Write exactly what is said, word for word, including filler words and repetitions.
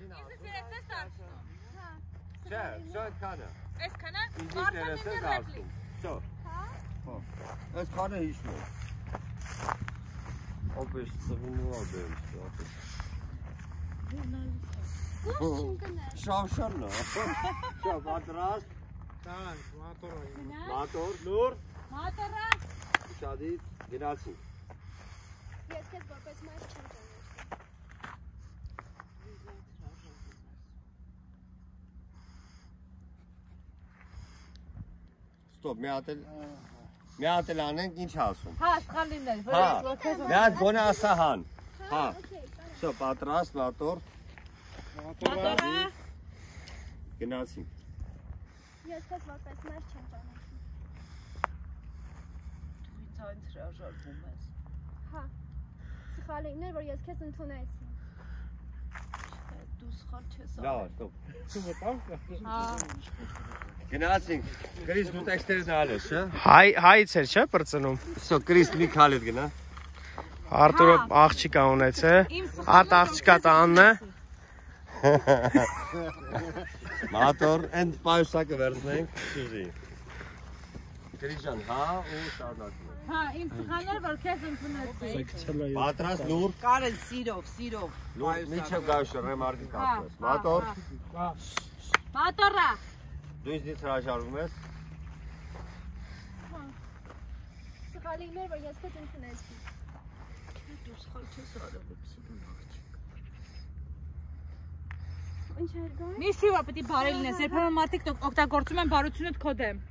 Չէ, շո այդքանը։ Այսքանը Ինձ արդեն ինտերեսը ինձ դարձում։ Շո։ Հա։ Այսքանը հիշում։ Օպես ծվում ու ադեմ, օպես։ Շավշանն է։ Շո, պատրաստ։ Տան, մատորը։ Մատոր, լուր։ Մատորա։ Ուշադիր, գնացի։ Ես քեզ որպես մարդ չեմ ճանաչում։ Ստոպ, մի հատ էլ մի հատ էլ անենք, ինչ ասում։ Հա, սխալ լիներ, որ Հա, ես որպես մի հատ գոնե ասա հան։ Հա։ Շո, պատրաստ, մատոր։ Մատորա։ Գնացի։ Ես քեզ որպես մարդ չեմ ճանաչում։ Դու ինձ հրաժարվում ես։ Հա։ Սխալ լիներ, որ ես քեզ ընդունեցի։ Դու սխալ չես Լավ, ստոպ։ Դու մտավ։ Հա։ Գնացինք։ Կրիս դու տեքստերն ալես, չէ՞։ Հայ հայից էր, չէ՞, բրծնում։ Շո, Կրիս մի քալետ գնա։ Արտուրը աղջիկա ունեց, է։ Արտ աղջիկա տանն է։ Մատոր, ընդ պայուսակը վերցնենք, շուզի։ Կրիջան, հա, ու շարունակում ենք։ Հա, իմ սխալներ, որ քեզ ընդունեցի։ Պատրաստ լուր, Կարեն սիրով, սիրով։ լուր, միջև գայշը ռեմարկի կապպես։ Մատոր, Մատորա։ Ա, դու ինձնից հրաժարվում ես։ Սխալ լիներ, որ ես քեզ ընդունեցի։ Դու սխալ չես արել, սիրուն աղջիկ։ Ինչ էր գոյ։ Միշտ շուտով պետք է բարի լինես, երբեմն մարդիկ օգտագործում են բարությունդ քո դեմ։